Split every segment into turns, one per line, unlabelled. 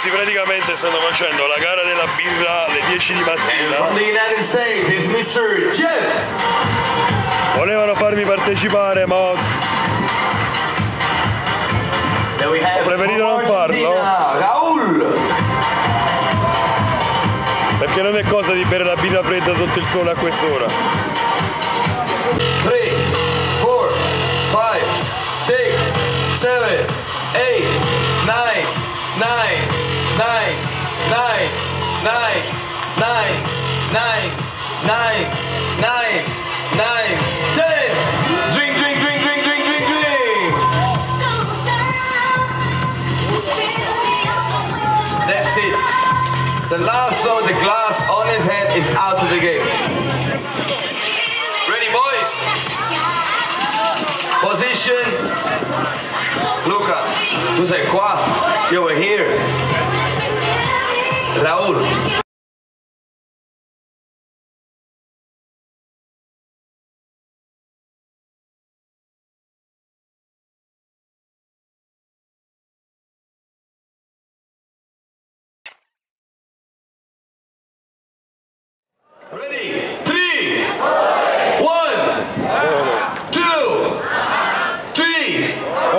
Questi praticamente stanno facendo la gara della birra alle 10 di mattina.
From the United States is Mr. Jeff.
Volevano farmi partecipare, ma ho preferito non farlo.
Raul.
Perché non è cosa di bere la birra fredda sotto il sole a quest'ora.
3, 4, 5, 6, 7, 8, 9, 9, 9, 9, 9, 9, 9, 9, 9, 9, 10. Drink, drink, drink, drink, drink, drink, drink. That's it. The last of the glass on his head is out of the game. Ready, boys? Position. Luca, tu sei qua. Io we're here. Raul. Ready? 3, 1, 2, 3.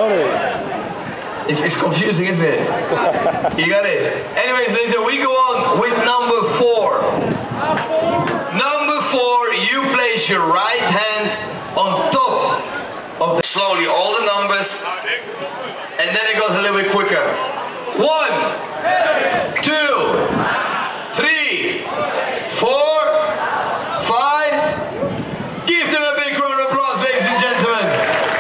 It's confusing, isn't it? You got it. Anyways, ladies, we go on with number 4. Number 4, you place your right hand on top of the slowly all the numbers, and then it goes a little bit quicker. 1, 2, 3, 4. 5. Give them a big round of applause, ladies and gentlemen.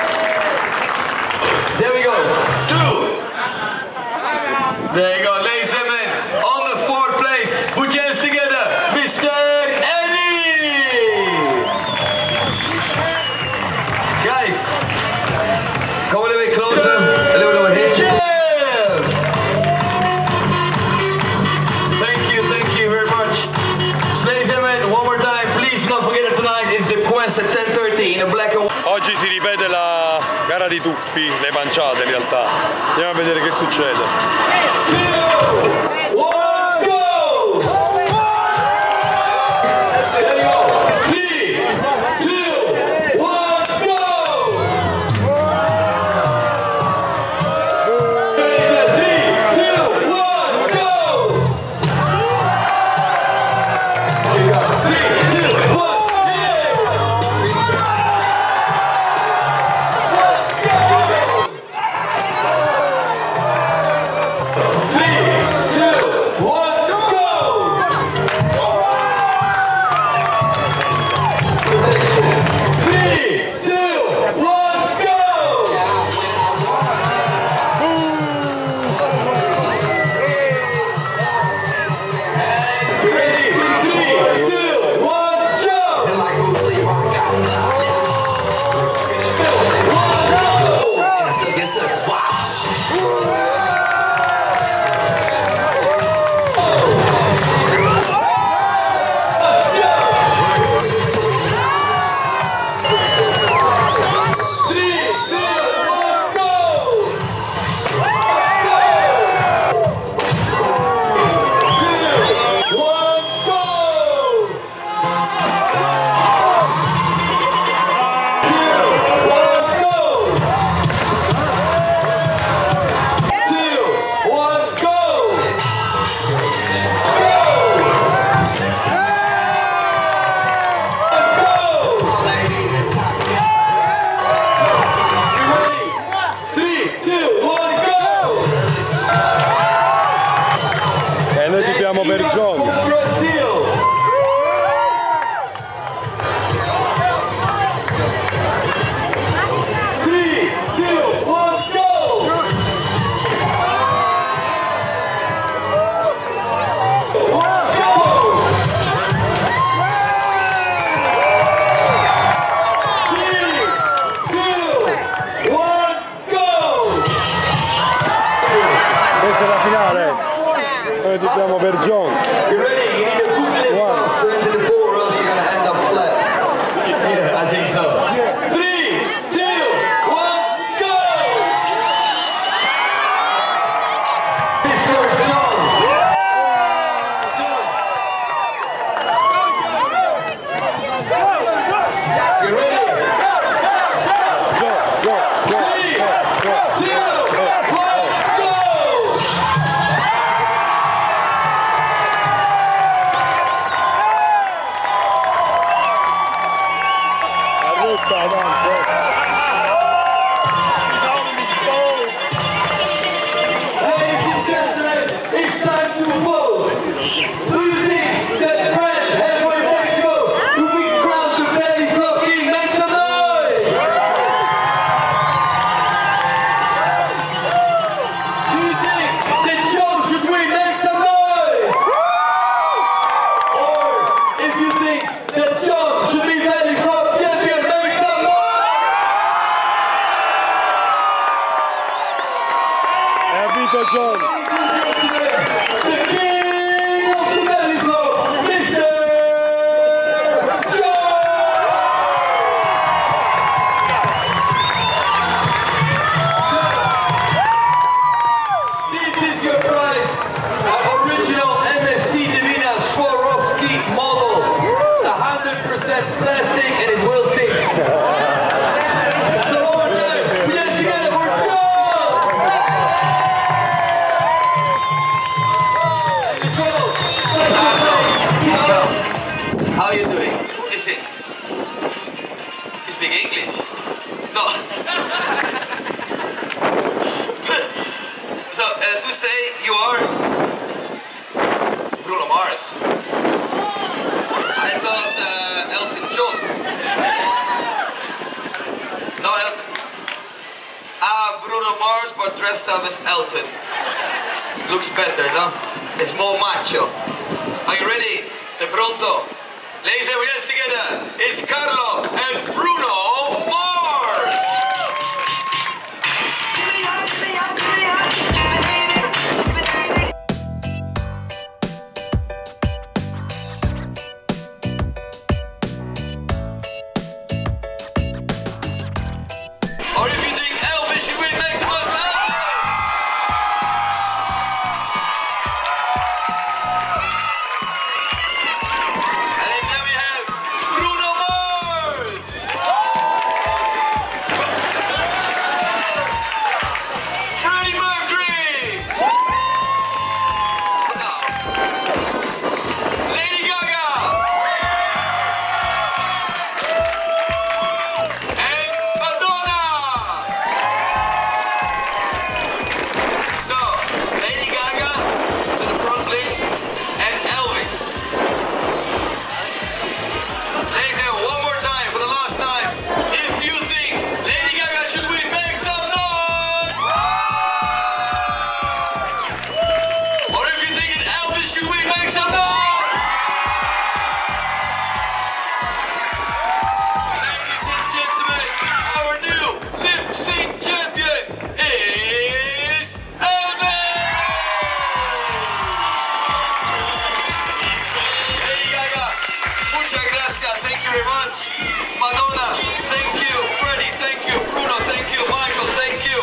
There we go. 2. There you go, ladies and gentlemen. On the 4th place, put your hands together, Mr. Eddie. Guys, come a little bit closer. A little bit over here. Jeff. Thank you very much. So, ladies and gentlemen, one more time. Don't forget that tonight is the Quest at 10:30 in a black and white.
Oggi si ripete la gara di tuffi, le panciate in realtà. Andiamo a vedere che succede.
2, 1, go! There you go. 3, 2, 1, go! 3, 2, 1, go! There you go. 3, 2, 1.
Per John. Questa è la finale. Noi dobbiamo per John.
You ready? You need a good lift off to enter the pool, or else you're gonna end up flat. Yeah, I think so. 3, 2, 1, go! Mr. John.
bocca, tanto.
Ladies and gentlemen, it's time to vote. Do you think that Brent halfway Mexico will be crowned the belly flop king? Make some noise! Do you think that Joe should win? Make some noise! Or if you think that John should be belly flop champion, make some noise!
E ha vinto John.
The king of the belly flop, Mr. John! This is your prize, an original MSC Divina Swarovski model. It's 100% plastic and it will sink. So one more time, put it together for John! And Joe, how are you doing? Listen, you speak English? No. So, to say you are Bruno Mars. I thought Elton John. No, Elton. Bruno Mars, but dressed up as Elton. Looks better, no? It's more macho. Are you ready? Sei pronto? Ladies and gentlemen, together, it's Carlo and Bruno Mars! Or if you think Elvis should win, make some noise. And then we have Bruno Mars. Freddie Mercury. Lady Gaga. And Madonna. So, Lady Gaga to the front, please, and Elvis. Ladies and gentlemen, one more time for the last time. If you think Lady Gaga should win, make some noise! Or if you think that Elvis should win, make some noise! Ladies and gentlemen, our new lip sync champion is Elvis! Lady Gaga, muchas gracias, thank you very much. Madonna, thank you. Freddie, thank you. Bruno, thank you. Michael, thank you.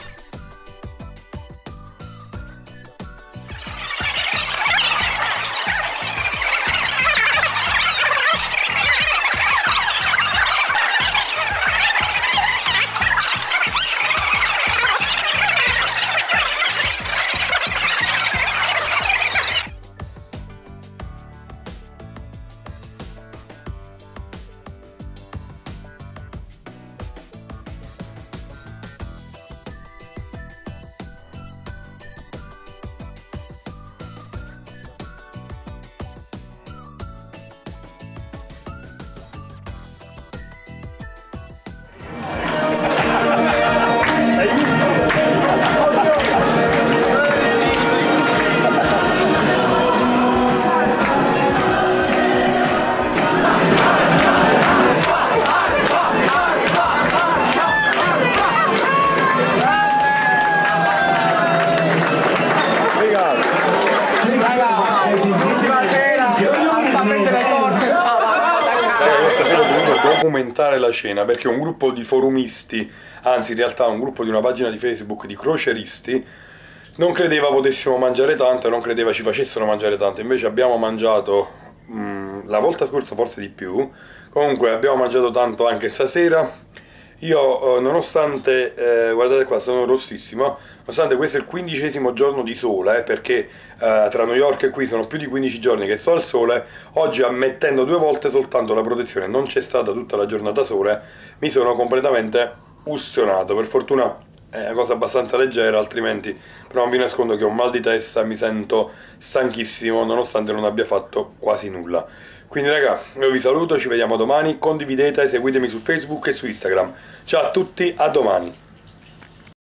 Stasera ho dovuto documentare la cena perché un gruppo di forumisti, anzi in realtà un gruppo di una pagina di Facebook di croceristi, non credeva potessimo mangiare tanto e non credeva ci facessero mangiare tanto. Invece abbiamo mangiato la volta scorsa forse di più. Comunque abbiamo mangiato tanto anche stasera Io, nonostante, guardate qua, sono rossissimo, nonostante questo è il 15° giorno di sole, perché tra New York e qui sono più di 15 giorni che sto al sole, oggi ammettendo 2 volte soltanto la protezione, non c'è stata tutta la giornata sole, mi sono completamente ustionato. Per fortuna è una cosa abbastanza leggera, altrimenti però non vi nascondo che ho un mal di testa, mi sento stanchissimo nonostante non abbia fatto quasi nulla. Quindi raga, io vi saluto, ci vediamo domani, condividete, seguitemi su Facebook e su Instagram. Ciao a tutti, a domani.